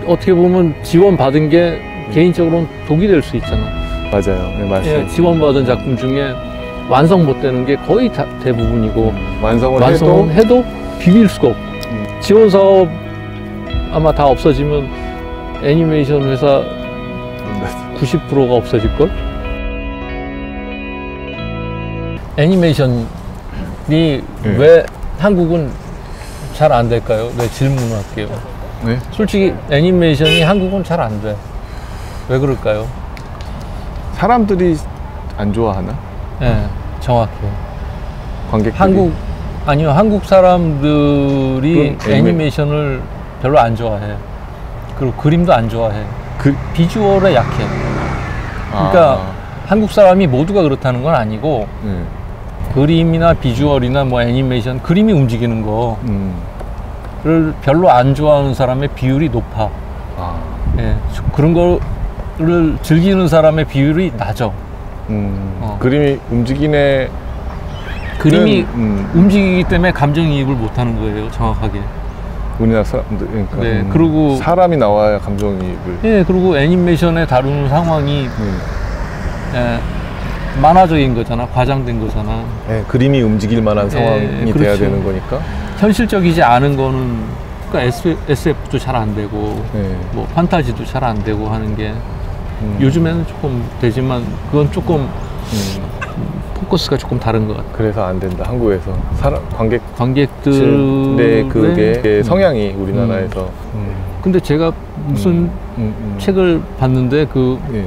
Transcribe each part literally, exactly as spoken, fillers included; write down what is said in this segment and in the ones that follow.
어떻게 보면 지원받은 게 음. 개인적으로는 독이 될 수 있잖아. 맞아요. 네, 맞습니다. 예, 지원받은 작품 중에 완성 못 되는 게 거의 다, 대부분이고 음. 완성을, 완성은 해도, 해도 비빌 수가 없고 음. 지원 사업 아마 다 없어지면 애니메이션 회사 구십 퍼센트가 없어질걸? 애니메이션이 네. 왜 한국은 잘 안 될까요? 네, 질문을 할게요. 네? 솔직히 애니메이션이 한국은 잘 안 돼. 왜 그럴까요? 사람들이 안 좋아하나? 네, 정확해요. 관객들이? 한국, 아니요, 한국 사람들이 애니메이션을 별로 안 좋아해. 그리고 그림도 안 좋아해. 그 비주얼에 약해. 그러니까 아. 한국 사람이 모두가 그렇다는 건 아니고 네. 그림이나 비주얼이나 뭐 애니메이션, 그림이 움직이는 거를 음. 별로 안 좋아하는 사람의 비율이 높아. 아. 예, 그런 거를 즐기는 사람의 비율이 낮아. 음. 어. 그림이 움직이네. 그림이 음. 움직이기 때문에 감정이입을 못하는 거예요, 정확하게. 우리나라 사람들, 그러니까 네, 음. 그리고 사람이 나와야 감정이입을. 예, 그리고 애니메이션에 다루는 상황이 음. 예, 만화적인 거잖아, 과장된 거잖아. 네, 그림이 움직일 만한 상황이 예, 돼야 되는 거니까. 현실적이지 않은 거는 그러니까 에스에프도 잘 안 되고 네. 뭐 판타지도 잘 안 되고 하는 게 음. 요즘에는 조금 되지만 그건 조금 음. 포커스가 조금 다른 것 같아요. 그래서 안 된다. 한국에서 사람 관객 관객들의 그게 음. 성향이 우리나라에서. 음. 근데 제가 무슨 음. 음. 음. 책을 봤는데 그 예.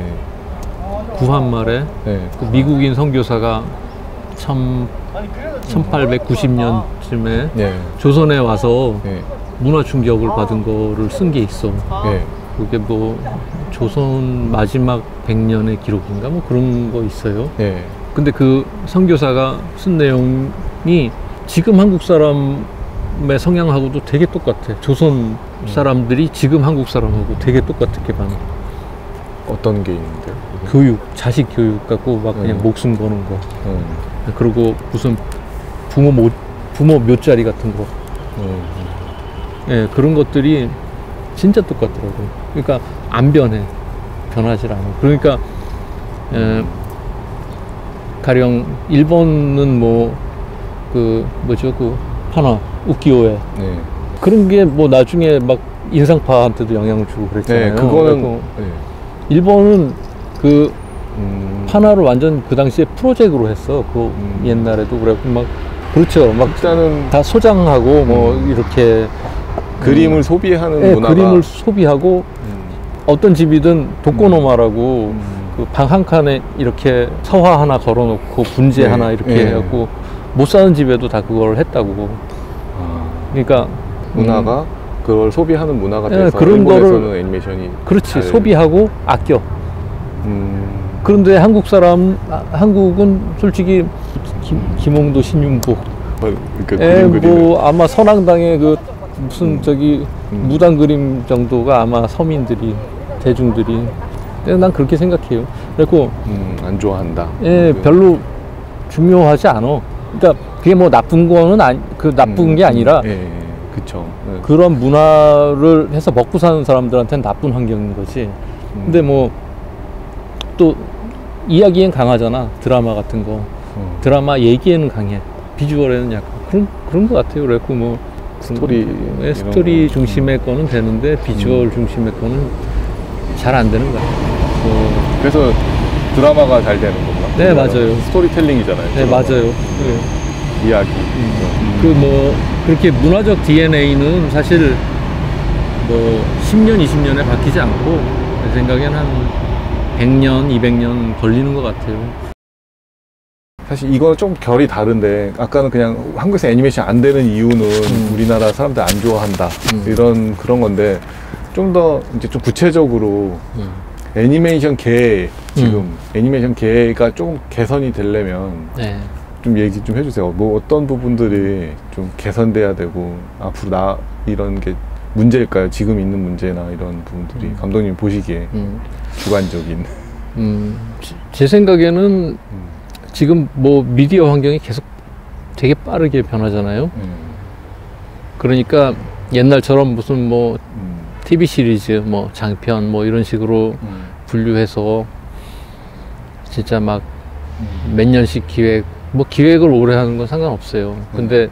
구한말에 네. 그 미국인 선교사가 참 천팔백구십 년쯤에 네. 조선에 와서 네. 문화 충격을 받은 거를 쓴 게 있어. 네. 그게 뭐 조선 마지막 백 년의 기록인가 뭐 그런 거 있어요. 네. 근데 그 선교사가 쓴 내용이 지금 한국 사람의 성향하고도 되게 똑같아. 조선 사람들이 지금 한국 사람하고 되게 똑같게 봐요. 어떤 게 있는데요? 교육, 자식 교육 갖고 막 그냥 음. 목숨 거는 거. 음. 그리고 무슨 부모 모, 부모 묘자리 같은 거. 음. 예, 그런 것들이 진짜 똑같더라고요. 그러니까 안 변해. 변하질 않아. 그러니까 예, 가령 일본은 뭐 그 뭐죠 그 판화 우키요에 네. 그런 게 뭐 나중에 막 인상파한테도 영향을 주고 그랬잖아요. 네, 그거는 네. 일본은 그 음... 판화를 완전 그 당시에 프로젝트로 했어. 그 음... 옛날에도 그랬고 막 그렇죠. 막 일단은 다 소장하고 뭐 음... 이렇게 그림을 음... 소비하는 네, 문화가 그림을 소비하고 음... 어떤 집이든 도코노마라고 음... 그 방 한 칸에 이렇게 서화 하나 걸어놓고 분재 네, 하나 이렇게 네. 해갖고 못 사는 집에도 다 그걸 했다고. 아, 그러니까 문화가 음, 그걸 소비하는 문화가 돼서 네, 그런 일본에서는 거를 애니메이션이 그렇지 잘... 소비하고 아껴. 음... 그런데 한국 사람 아, 한국은 솔직히 김, 김홍도 신윤복 에, 뭐 아마 선앙당의 그 무슨 음, 저기 음. 무당 그림 정도가 아마 서민들이 대중들이 난 그렇게 생각해요. 그래고 음, 안 좋아한다. 예, 별로 중요하지 않아. 그러니까 그게 뭐 나쁜 거는 아니, 그 나쁜 음, 게 아니라 예, 예, 그쵸. 예. 그런 문화를 해서 먹고 사는 사람들한테는 나쁜 환경인 거지. 음. 근데 뭐 또 이야기엔 강하잖아. 드라마 같은 거. 음. 드라마 얘기에는 강해. 비주얼에는 약간 그런 그런 것 같아요. 그래고 뭐 스토리 예, 스토리 거. 중심의 음. 거는 되는데 비주얼 음. 중심의 거는 잘 안 되는 거야. 어, 그래서 드라마가 잘 되는 건가? 네, 맞아요. 스토리텔링이잖아요. 네, 드라마. 맞아요. 네. 이야기. 음. 음. 그 뭐 그렇게 문화적 디엔에이는 사실 뭐 십 년, 이십 년에 바뀌지 않고 제 생각엔 한 백 년, 이백 년 걸리는 것 같아요. 사실 이거는 좀 결이 다른데 아까는 그냥 한국에서 애니메이션 안 되는 이유는 음. 우리나라 사람들 안 좋아한다 음. 이런 그런 건데 좀 더 이제 좀 구체적으로 음. 애니메이션 계 지금 음. 애니메이션 계가 좀 개선이 되려면 네. 좀 얘기 좀 해주세요. 뭐 어떤 부분들이 좀 개선돼야 되고 앞으로 나 이런 게 문제일까요? 지금 있는 문제나 이런 부분들이 음. 감독님 보시기에 음. 주관적인. 음. 제 생각에는 음. 지금 뭐 미디어 환경이 계속 되게 빠르게 변하잖아요. 음. 그러니까 옛날처럼 무슨 뭐 음. 티비 시리즈, 뭐 장편, 뭐 이런 식으로 음. 분류해서 진짜 막 몇 년씩 기획, 뭐 기획을 오래 하는 건 상관없어요. 근데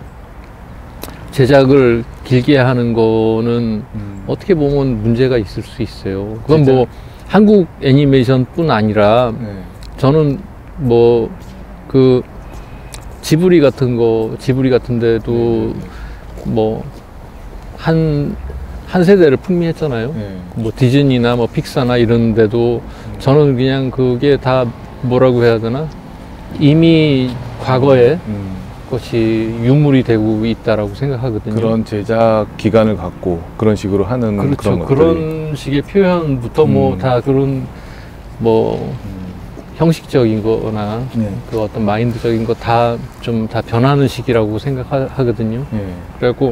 제작을 길게 하는 거는 음. 어떻게 보면 문제가 있을 수 있어요. 그건 진짜? 뭐 한국 애니메이션뿐 아니라 네. 저는 뭐 그 지브리 같은 거, 지브리 같은 데도 네. 뭐 한 한 세대를 풍미했잖아요. 네. 뭐 디즈니나 뭐 픽사나 이런 데도 저는 그냥 그게 다 뭐라고 해야 되나? 이미 과거에 음. 것이 유물이 되고 있다라고 생각하거든요. 그런 제작 기간을 갖고 그런 식으로 하는 그렇죠. 그런 것들이. 그런 식의 표현부터 뭐 음. 다 그런 뭐 음. 형식적인 거나 네. 그 어떤 마인드적인 거 다 좀 다 변하는 시기라고 생각하거든요. 네. 그래갖고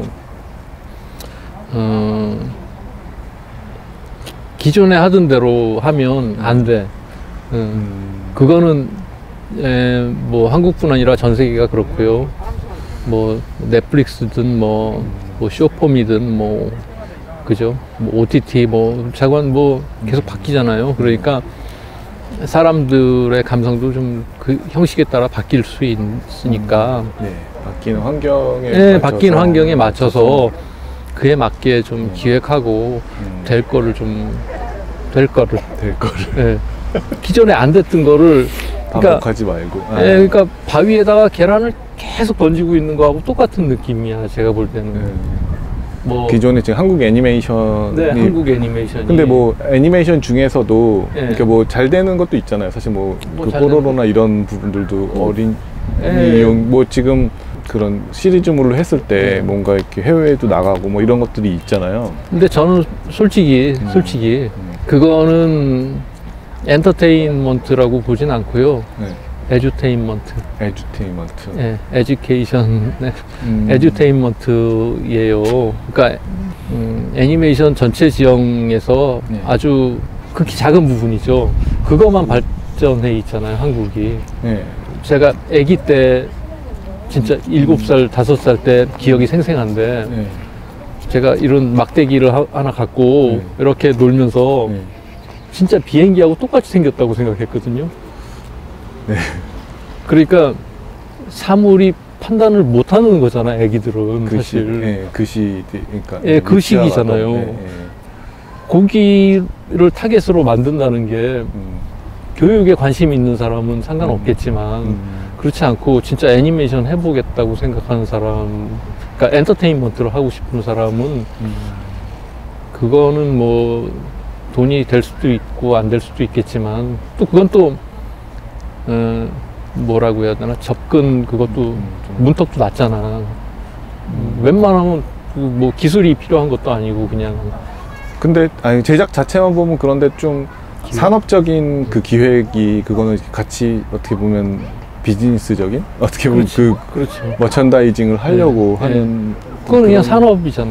어, 기존에 하던 대로 하면 안 돼. 어, 음. 그거는 에, 뭐 한국뿐 아니라 전 세계가 그렇고요. 뭐 넷플릭스든 뭐, 뭐 쇼폼이든 뭐 그죠? 뭐 오티티 뭐 자관 뭐 계속 바뀌잖아요. 그러니까 사람들의 감성도 좀 그 형식에 따라 바뀔 수 있으니까 네. 바뀌는 환경에 네, 맞춰서 바뀌는 환경에 맞춰서 그에 맞게 좀 음. 기획하고 음. 될 거를 좀 될 거를 될 거를 예. 기존에 안 됐던 거를 그러니까 반복하지 말고. 아. 예, 그러니까 바위에다가 계란을 계속 던지고 있는 거하고 똑같은 느낌이야. 제가 볼 때는 네. 뭐 기존에 지금 한국 애니메이션이 네, 한국 애니메이션이 근데 뭐 애니메이션 중에서도 예. 이렇게 뭐 잘 되는 것도 있잖아요. 사실 뭐 뭐 그 잘 뽀로로나 이런 부분들도 어. 어린 예. 이용 뭐 지금 그런 시리즈물로 했을 때 예. 뭔가 이렇게 해외에도 나가고 뭐 이런 것들이 있잖아요. 근데 저는 솔직히 음. 솔직히 음. 그거는 엔터테인먼트라고 보진 않고요. 네. 에듀테인먼트. 에듀테인먼트. 예, 에듀케이션, 네. 음. 에듀테인먼트예요. 그러니까 음, 애니메이션 전체 지형에서 네. 아주 극히 작은 부분이죠. 그것만 발전해 있잖아요, 한국이. 네. 제가 아기 때 진짜 일곱 살, 다섯 살 때 기억이 생생한데 네. 제가 이런 막대기를 하, 하나 갖고 네. 이렇게 놀면서 네. 진짜 비행기하고 똑같이 생겼다고 생각했거든요. 네. 그러니까 사물이 판단을 못하는 거잖아, 애기들은 그 시, 사실. 예, 그 시, 그러니까 예, 그 시기잖아요. 예, 예. 고기를 타겟으로 만든다는 게 음, 교육에 관심 있는 사람은 상관없겠지만 음, 그렇지 않고 진짜 애니메이션 해보겠다고 생각하는 사람, 그러니까 엔터테인먼트를 하고 싶은 사람은 음, 그거는 뭐 돈이 될 수도 있고 안 될 수도 있겠지만 또 그건 또 어, 뭐라고 해야 되나, 접근 그것도 음, 좀. 문턱도 낮잖아. 음, 웬만하면 그뭐 기술이 필요한 것도 아니고 그냥 근데 아니 제작 자체만 보면 그런데 좀 기획. 산업적인 그 기획이 그거는 같이 어떻게 보면 비즈니스적인 어떻게 보면 그렇지, 그 그렇죠. 머천다이징을 하려고 네, 하는 그건 그냥 그런- 산업이잖아.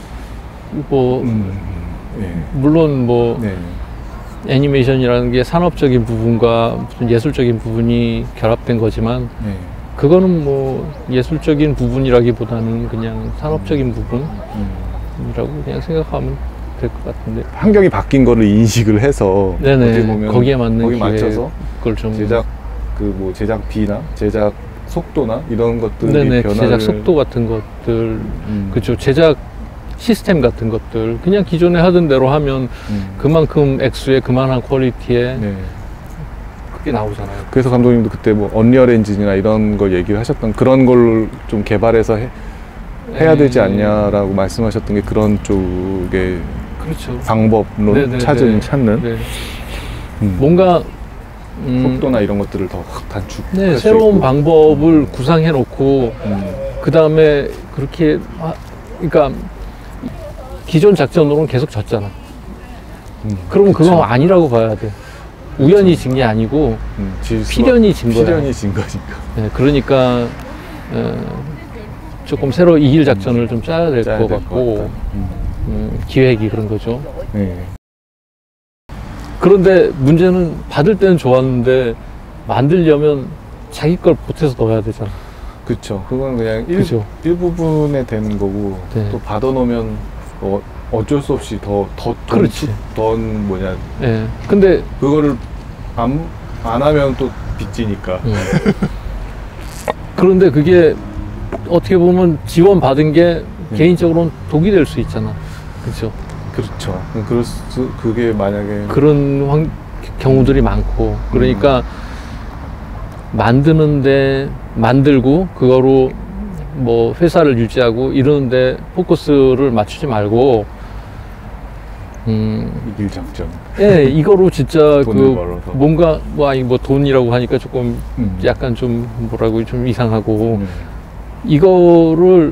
뭐 음, 예. 물론 뭐 네. 애니메이션이라는 게 산업적인 부분과 무슨 예술적인 부분이 결합된 거지만 네. 그거는 뭐 예술적인 부분이라기보다는 그냥 산업적인 부분이라고 음. 그냥 생각하면 될 것 같은데. 환경이 바뀐 거를 인식을 해서 어떻게 네네. 보면 거기에 맞는 거기 맞춰서 그걸 좀 제작 그 뭐 제작비나 제작 속도나 이런 것들이 네네. 변화를 제작 속도 같은 것들, 음. 그죠. 제작 시스템 같은 것들 그냥 기존에 하던 대로 하면 음. 그만큼 액수에 그만한 퀄리티에 네. 그게 나오잖아요. 그래서 감독님도 그때 뭐 언리얼 엔진이나 이런 걸 얘기를 하셨던 그런 걸 좀 개발해서 해, 해야 되지 음. 않냐라고 말씀하셨던 게 그런 쪽의 그렇죠. 방법론 네네네. 찾은 찾는 네. 음. 뭔가 음, 속도나 이런 것들을 더 확 단축. 네, 새로운 방법을 구상해 놓고 음. 그 다음에 그렇게 하, 그러니까 기존 작전으로는 계속 졌잖아. 음. 그러면 그쵸. 그건 아니라고 봐야 돼. 우연히 진 게 아니고 음, 질 수가- 필연이 진 거야. 필연이 진 거니까. 네, 그러니까 어, 조금 새로 이길 작전을 좀 짜야 될 짜야 것 될 같고 것 같다. 음. 음, 기획이 그런 거죠. 네. 그런데 문제는 받을 때는 좋았는데 만들려면 자기 걸 보태서 넣어야 되잖아. 그쵸. 그건 그냥 일, 그죠. 일부분에 되는 거고 네. 또 받아놓으면 뭐 어쩔 수 없이 더, 더, 더, 그렇지. 더 뭐냐. 예. 근데 그거를 안, 안 하면 또 빚지니까. 음. 그런데 그게 어떻게 보면 지원 받은 게 음. 개인적으로는 독이 될 수 있잖아. 그렇죠? 그렇죠. 그럴 수, 그게 만약에 그런 황, 경우들이 많고 그러니까 음. 만드는데 만들고 그거로 뭐 회사를 유지하고 이러는데 포커스를 맞추지 말고 음, 이길 작전. 예, 이거로 진짜 그 벌어서. 뭔가 뭐 아니 뭐 돈이라고 하니까 조금 음. 약간 좀 뭐라고 좀 이상하고 음. 이거를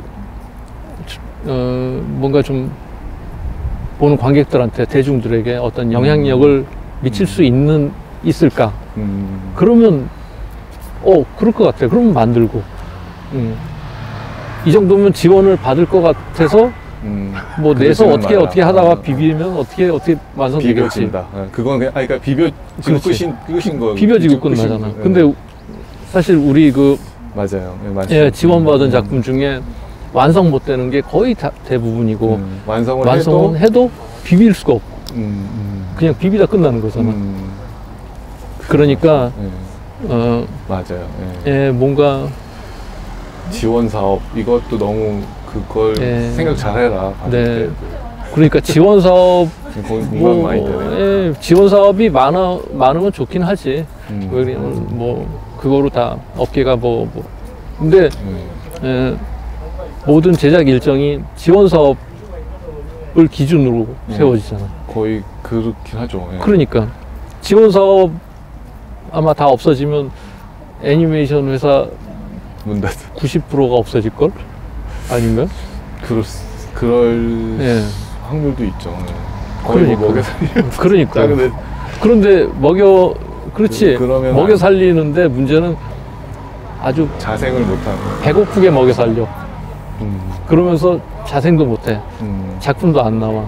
어, 뭔가 좀 보는 관객들한테 대중들에게 어떤 영향력을 음. 미칠 수 있는 있을까? 음. 그러면 어 그럴 것 같아. 그러면 만들고 음. 이 정도면 지원을 받을 것 같아서 음. 뭐 내서 어떻게 말이야. 어떻게 하다가 어. 비비면 어떻게 어떻게 완성되겠지. 비벼진다. 그건 그냥 아 그러니까 비벼지고 끝인 끝인 거예요. 비벼지고 끝나잖아. 네. 근데 사실 우리 그 맞아요. 네, 예, 지원받은 음. 작품 중에 완성 못 되는 게 거의 다 대부분이고 음. 완성을, 완성은 해도, 해도 비빌 수가 없고 음. 음. 그냥 비비다 끝나는 거잖아. 음. 그러니까 네. 어 맞아요. 예. 예, 뭔가 지원 사업 이것도 너무 그걸 예. 생각 잘해라. 네. 그러니까 지원 사업 뭐, 많이 되네. 예, 지원 사업이 많아 많으면 좋긴 하지. 음. 왜냐면 뭐 그거로 다 업계가 뭐, 뭐. 근데 음. 예, 모든 제작 일정이 지원 사업을 기준으로 음. 세워지잖아. 거의 그렇긴 하죠. 예. 그러니까 지원 사업 아마 다 없어지면 애니메이션 회사 문 닫아. 구십 퍼센트가 없어질 걸? 아닌가? 그럴 그럴 예. 확률도 있죠. 예. 거의 그러니까. 뭐 먹여 살리는. 그러니까. 근데 그런데 먹여 그렇지. 그, 먹여 살리는데 문제는 아주 자생을 못하는. 배고프게 먹여 살려. 음. 그러면서 자생도 못해. 음. 작품도 안 나와.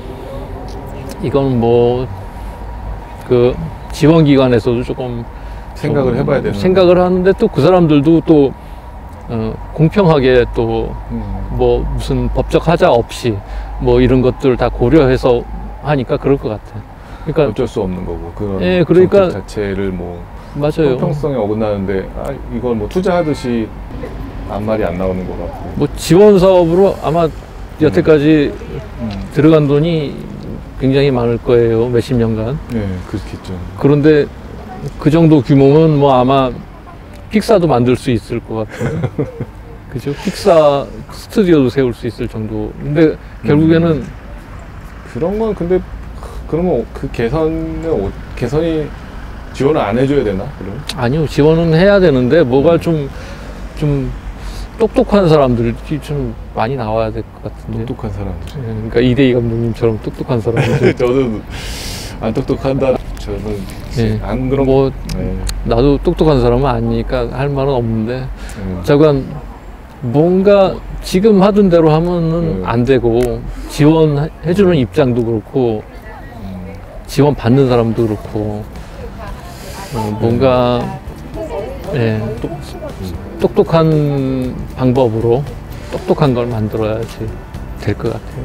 이건 뭐 그 지원기관에서도 조금 생각을 해봐야 되는. 생각을 하는데 또 그 사람들도 또 어, 공평하게 또 뭐 음. 무슨 법적 하자 없이 뭐 이런 것들 다 고려해서 하니까 그럴 것 같아. 그러니까 어쩔 수 없는 거고 그런 예, 그러니까 정책 자체를 뭐 맞아요. 형평성에 어긋나는데 아, 이걸 뭐 투자하듯이 아무 말이 안 나오는 거 같고. 뭐 지원 사업으로 아마 여태까지 음. 음. 들어간 돈이 굉장히 많을 거예요. 몇십 년간. 네, 그렇겠죠. 그런데 그 정도 규모면 뭐 아마 픽사도 만들 수 있을 것 같아요. 그죠? 픽사 스튜디오도 세울 수 있을 정도. 근데 결국에는 음. 그런 건 근데 그러면 그 개선은 개선이 지원을 안 해줘야 되나? 그럼? 아니요, 지원은 해야 되는데 뭐가 좀 좀 똑똑한 사람들이 좀 많이 나와야 될 것 같은데. 똑똑한 사람들. 네, 그러니까 이대희 감독님처럼 똑똑한 사람들. 저는 안 똑똑한다. 저는 네. 안 그런. 뭐 네. 나도 똑똑한 사람은 아니니까 할 말은 없는데. 네. 저건 뭔가 지금 하던 대로 하면은 네. 안 되고 지원해주는 입장도 그렇고 음. 지원 받는 사람도 그렇고 어, 뭔가 네. 예, 똑, 똑똑한 방법으로 똑똑한 걸 만들어야지 될 것 같아요.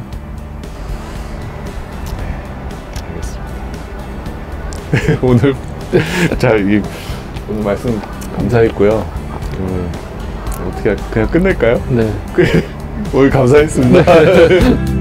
알겠습니다. 오늘 자, 이, 오늘 말씀 감사했고요. 음, 어떻게 그냥 끝낼까요? 네. 오늘 감사했습니다. 네.